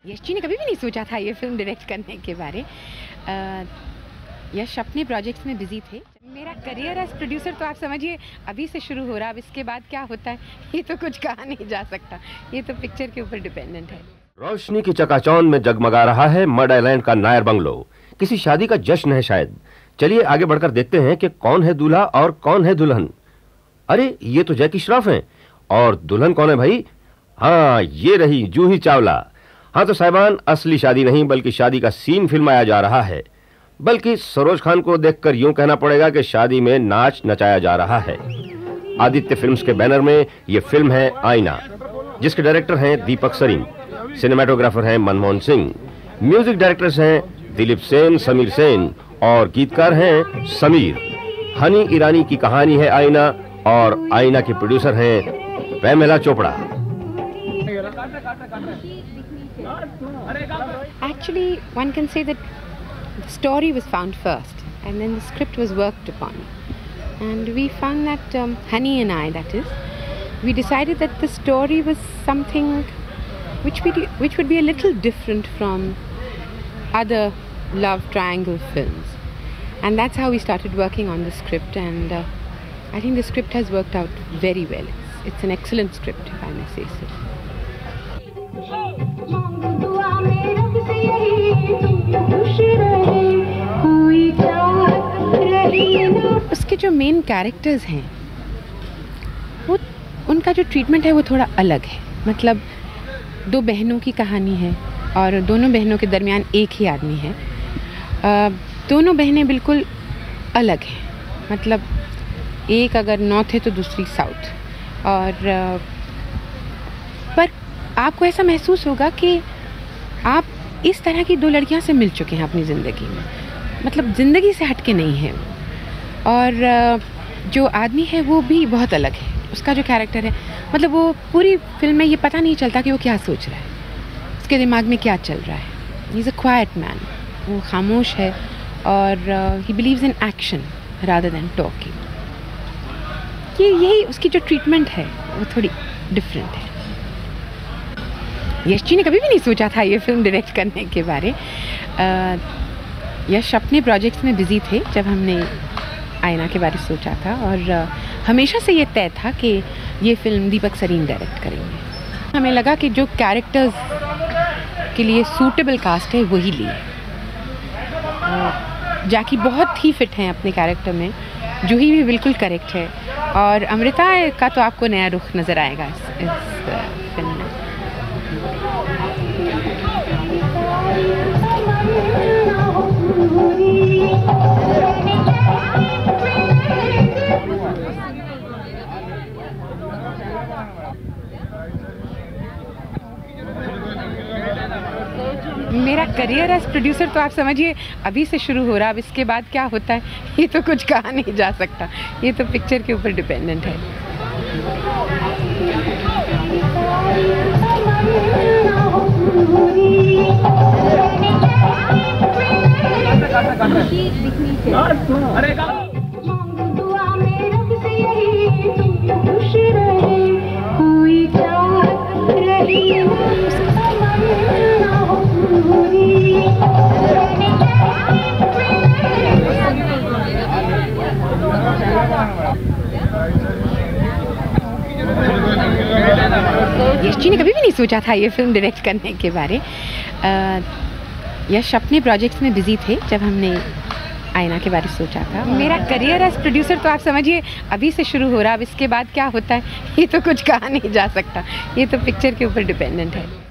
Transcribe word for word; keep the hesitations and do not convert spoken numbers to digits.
यश जी ने कभी भी नहीं सोचा था ये फिल्म डायरेक्ट करने के बारे। आ, यश अपने प्रोजेक्ट्स में बिजी थे। मेरा करियर एज प्रोड्यूसर तो आप समझिए अभी से शुरू हो रहा, अब इसके बाद क्या होता है ये तो कुछ कहा नहीं जा सकता, ये तो पिक्चर के ऊपर डिपेंडेंट है। रोशनी की चकाचौंध में जगमगा रहा है मड आइलैंड का नायर बंगलो। किसी शादी का जश्न है शायद। चलिए आगे बढ़कर देखते हैं कि कौन है दूल्हा और कौन है दुल्हन। अरे ये तो जैकी श्रॉफ हैं। और दुल्हन कौन है भाई? हाँ, ये रही जूही चावला। हाँ तो साहिबान, असली शादी नहीं बल्कि शादी का सीन फिल्माया जा रहा है। बल्कि सरोज खान को देखकर यूं कहना पड़ेगा कि शादी में नाच नचाया जा रहा है। आदित्य फिल्म्स के बैनर में यह फिल्म है आईना, जिसके डायरेक्टर हैं दीपक सरीन, सिनेमेटोग्राफर हैं मनमोहन सिंह, म्यूजिक डायरेक्टर्स हैं दिलीप सेन, समीर सेन और गीतकार हैं समीर। हनी ईरानी की कहानी है आईना और आईना के प्रोड्यूसर हैं Pamela Chopra. Actually, one can say that the story was found first and then the script was worked upon. And we found that, um, Honey and I, that is, we decided that the story was something which, we, which would be a little different from other love triangle films. And that's how we started working on the script, and uh, I think the script has worked out very well. It's, it's an excellent script, if I may say so. उसके जो main characters हैं वो, उनका जो treatment है वो थोड़ा अलग है। मतलब दो बहनों की कहानी है और दोनों बहनों के दरमियान एक ही आदमी है। आ, दोनों बहनें बिल्कुल अलग हैं। मतलब एक अगर नॉर्थ है तो दूसरी साउथ। और आ, पर आपको ऐसा महसूस होगा कि आप इस तरह की दो लड़कियां से मिल चुके हैं अपनी ज़िंदगी में। मतलब ज़िंदगी से हटके नहीं है। और जो आदमी है वो भी बहुत अलग है। उसका जो कैरेक्टर है, मतलब वो पूरी फिल्म में ये पता नहीं चलता कि वो क्या सोच रहा है, उसके दिमाग में क्या चल रहा है। He is a quiet man, वो खामोश है और he believes in action rather than talking. ये यही उसकी जो ट्रीटमेंट है वो थोड़ी डिफरेंट है। यश जी ने कभी भी नहीं सोचा था ये फिल्म डायरेक्ट करने के बारे। आ, यश अपने प्रोजेक्ट्स में बिजी थे जब हमने आईना के बारे में सोचा था, और आ, हमेशा से ये तय था कि ये फिल्म दीपक सरीन डायरेक्ट करेंगे। हमें लगा कि जो कैरेक्टर्स के लिए सूटेबल कास्ट है वही लिए। जैकी बहुत ही फिट हैं अपने कैरेक्टर में, जूही भी बिल्कुल करेक्ट है, और अमृता का तो आपको नया रुख नज़र आएगा इस, इस फिल्म में। मेरा करियर एज प्रोड्यूसर तो आप समझिए अभी से शुरू हो रहा, अब इसके बाद क्या होता है ये तो कुछ कहा नहीं जा सकता, ये तो पिक्चर के ऊपर डिपेंडेंट है। यश जी ने कभी भी नहीं सोचा था ये फिल्म डायरेक्ट करने के बारे। आ, यश अपने प्रोजेक्ट्स में बिजी थे जब हमने आईना के बारे में सोचा था। मेरा करियर एज प्रोड्यूसर तो आप समझिए अभी से शुरू हो रहा, अब इसके बाद क्या होता है ये तो कुछ कहा नहीं जा सकता, ये तो पिक्चर के ऊपर डिपेंडेंट है।